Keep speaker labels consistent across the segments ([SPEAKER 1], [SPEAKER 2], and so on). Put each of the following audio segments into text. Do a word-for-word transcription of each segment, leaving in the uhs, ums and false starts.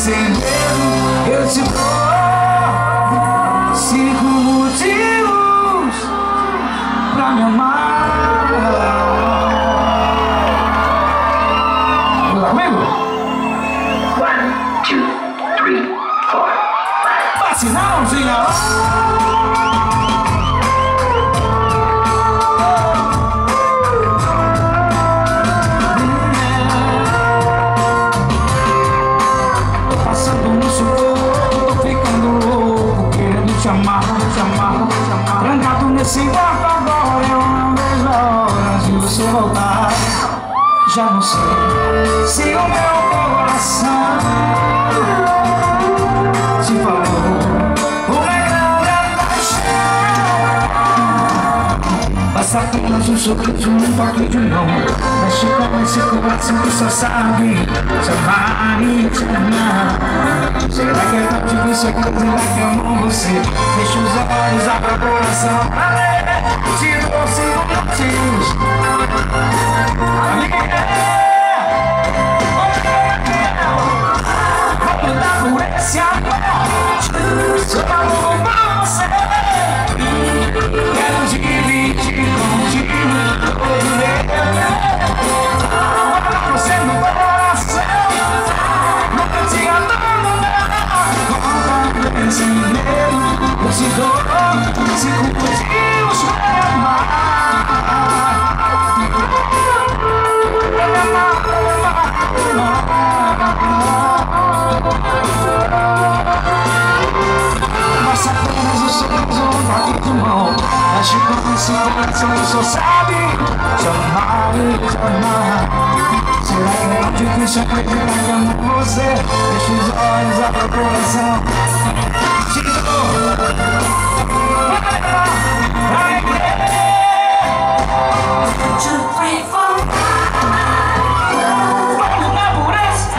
[SPEAKER 1] sem medo, eu te dou cinco motivos pra me amar. Vamos lá comigo?
[SPEAKER 2] One, two, three, four.
[SPEAKER 1] Passe na mãozinha. Chamar, chamar, chamar. Trancado nesse quarto agora, eu não vejo a hora de você voltar. Já não sei se o meu coração te falou uma grande paixão. Basta apenas um sorriso, um toque de mão. Mexe com esse coração que só sabe te amar e te amar. Será que é tão difícil acreditar que amo você? Fecha os olhos, abre o coração pra ler. Te dou cinco motivos pra me querer. Vou lutar por esse amor. Sou amor pra você. Quero dividir contigo todo meu. Você no coração. Nunca te abandonar. Sem medo, eu te dou cinco motivos pra me amar. Pra me amar, pra me amar, pra me amar. Basta apenas o sorriso, um toque de mão. Mexe com esse coração que só sabe te amar e te amar. Será que é tão difícil acreditar que amo você? Fecha os olhos, abre o coração. Te dou two, three, four, five. Vamos lutar por esse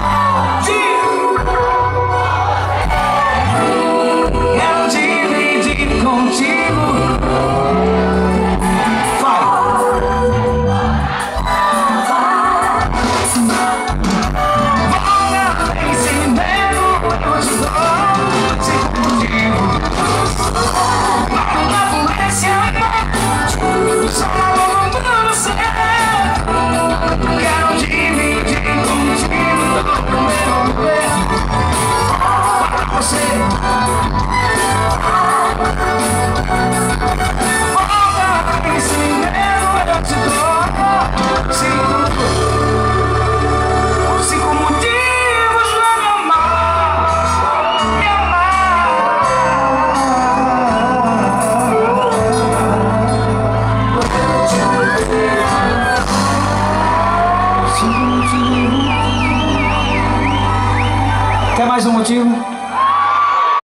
[SPEAKER 1] quero dividir contigo. Quer mais um motivo?